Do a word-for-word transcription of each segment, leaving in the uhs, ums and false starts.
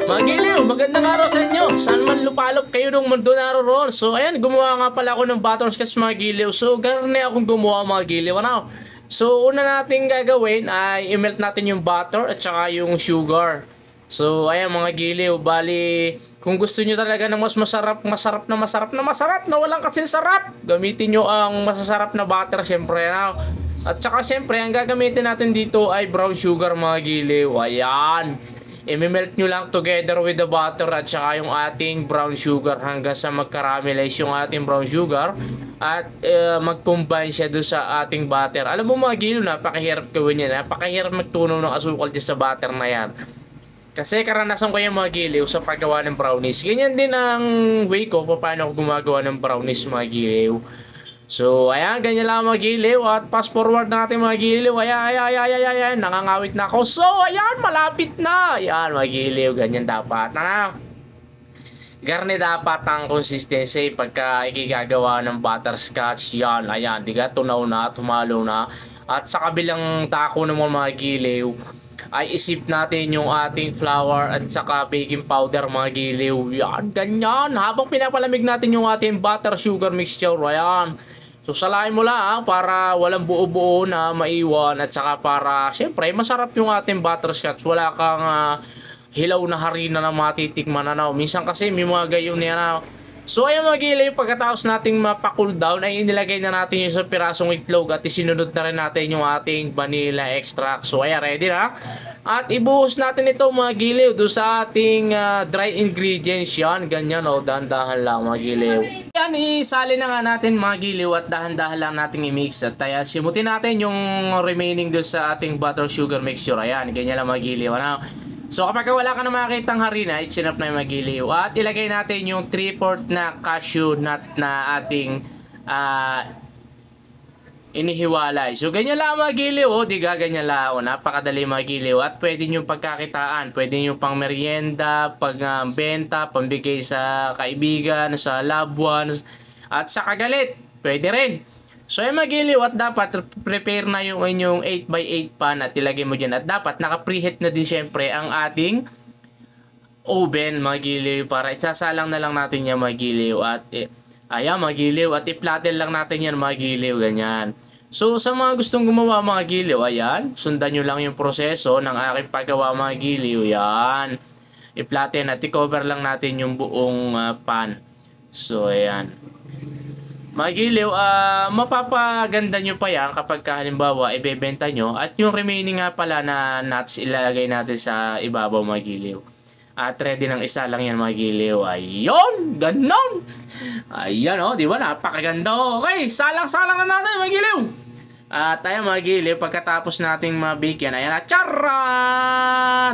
Mga giliw, magandang araw sa inyo. Saan man lupalop kayo ng mundo naroon. So ayan, gumawa nga pala ako ng butterscotch mga giliw. So garne akong gumawa mga giliw. Ano? So una natin gagawin ay i-melt natin yung butter at saka yung sugar. So ayan mga giliw, bali kung gusto nyo talaga ng mas masarap, masarap na masarap na masarap na walang kasing sarap, gamitin nyo ang masasarap na butter syempre. Ano? At saka syempre, ang gagamitin natin dito ay brown sugar mga giliw. Ayan. I-melt nyo lang together with the butter at saka yung ating brown sugar hanggang sa mag-caramelize yung ating brown sugar at uh, mag-combine siya doon sa ating butter. Alam mo mga giliw, napakahirap gawin yan. Napakahirap magtunaw ng asukal dyan sa butter na yan. Kasi karanasan ko yung mga giliw sa paggawa ng brownies. Ganyan din ang way ko kung paano ako gumagawa ng brownies mga giliw. So, ayan, ganyan lang mga giliw. At fast forward natin mga giliw. Ayan, ayan, ayan, ayan, ayan. Nangangawit na ako. So, ayan, malapit na. Ayan, mga giliw. Ganyan dapat. Ano? Garne dapat ang consistency pagka ikigagawa ng butterscotch. Yan, ayan. Diga, tunaw na, tumalo na. At sa kabilang tako naman mga giliw, ay isip natin yung ating flour at saka baking powder mga giliw. Yan, ganyan. Habang pinapalamig natin yung ating butter sugar mixture. Ayan. So salain mo lang para walang buo-buo na maiwan at saka para syempre masarap yung ating butterscotch. Wala kang uh, hilaw na harina na matitikman na. No? Minsan kasi may mga gayon niya na. So ayan mga giliw, pagkatapos nating mapa-cool down ay inilagay na natin yung sa pirasong itlog at isinunod na rin natin yung ating vanilla extract. So ayan, ready na. At ibuhos natin ito mga giliw doon sa ating uh, dry ingredients yan. Ganyan o, dahan-dahan lang mga giliw. Yan, isali na nga natin mga giliw at dahan-dahan lang natin i-mix. At uh, simutin natin yung remaining doon sa ating butter sugar mixture. Ayan, ganyan lang mga giliw. Ano? So kapag wala ka na makikitang harina, itsinap na yung mga giliw. At ilagay natin yung three fourths na cashew nut na ating uh, inihiwalay. So ganyan lang mga giliw, oh, diga ganyan lang, oh, napakadali mga giliw at pwede nyo pagkakitaan, pwede nyo pang merienda, pagbenta, uh, pambigay sa kaibigan, sa loved ones at sa kagalit, pwede rin. So yung mga giliw at dapat prepare na yung inyong eight by eight pan at ilagay mo dyan at dapat naka-preheat na din syempre ang ating oven mga giliw para isasalang na lang natin yan mga giliw at eh, ayan mga giliw at i-flatten lang natin yan mga giliw, ganyan. So sa mga gustong gumawa mga giliw, ayan, sundan nyo lang yung proseso ng aking paggawa mga giliw, yan. I-flatten at i-cover lang natin yung buong uh, pan. So ayan. Mga giliw, uh, mapapaganda nyo pa yan kapag halimbawa ibebenta nyo at yung remaining nga pala na nuts ilalagay natin sa ibabaw mga giliw. At ready ng isa lang yan mga giliw. Ayun! Ganon! Ayan o, oh, di ba? Napakaganda. Okay, salang-salang na natin mga giliw. At ayan mga giliw, pagkatapos nating mabake yan, ayan na, charan!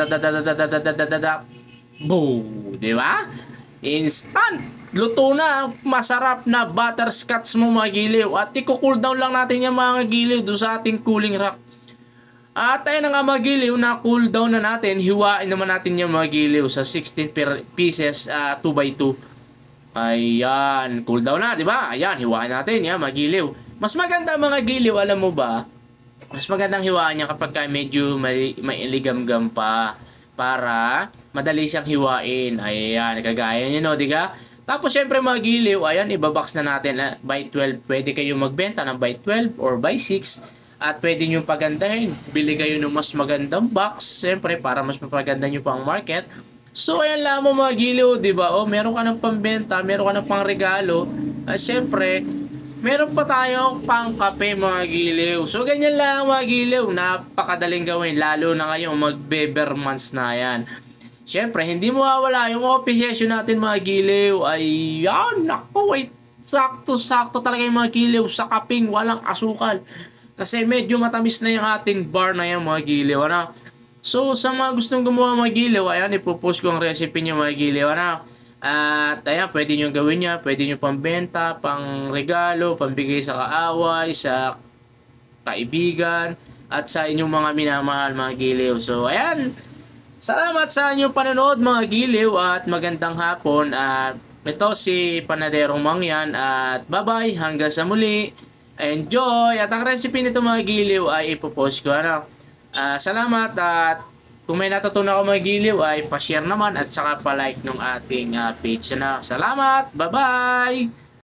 Boo! Di ba? Instant! Luto na, masarap na butterscotch mo mga giliw. At i-cool down lang natin yan mga giliw doon sa ating cooling rack. At ayun na nga mga giliw, na cool down na natin. Hiwain naman natin yung mga giliw sa sixteen pieces, uh, two by two. Ayan, cool down na, di ba? Ayan, hiwain natin yan mga giliw. Mas maganda mga giliw, alam mo ba? Mas magandang hiwain niya kapag medyo may, may iligam-gam pa. Para madali siyang hiwain. Ayan, kagaya nyo, no, di ka? Tapos syempre mga giliw, ayan, ibabox na natin uh, by twelve. Pwede kayong magbenta ng by twelve or by six. At pwede nyo pagandahin. Bili kayo ng mas magandang box. Siyempre, para mas mapaganda nyo pang market. So, ayan lang mo mga giliw, di ba? O, meron ka ng pambenta, meron ka ng pang regalo. At siyempre, meron pa tayong pang kape mga giliw. So, ganyan lang mga giliw. Napakadaling gawin. Lalo na ngayong mag-beber months na yan. Siyempre, hindi mo mawawala yung office session natin mga giliw. Ayan, naku, wait. Sakto-sakto talaga yung mga giliw sa kaping walang asukal. Kasi medyo matamis na yung ating bar na yan mga giliw. Ano? So sa mga gustong gumawa mga giliw, ayan, ipopost ko ang recipe nyo mga giliw. Ano? At ayan, pwede nyo gawin niya. Pwede nyo pambenta, pang regalo, pambigay sa kaaway, sa kaibigan, at sa inyong mga minamahal mga giliw. So ayan, salamat sa inyong panonood mga giliw at magandang hapon. At ito si Panaderong Mangyan at bye bye, hanggang sa muli. Enjoy! At ang recipe nito mga giliw ay ipopost ko. Ano? Uh, salamat at kung may natutunan ako mga giliw ay pa-share naman at saka pa-like ng ating uh, page na. Salamat! Bye-bye!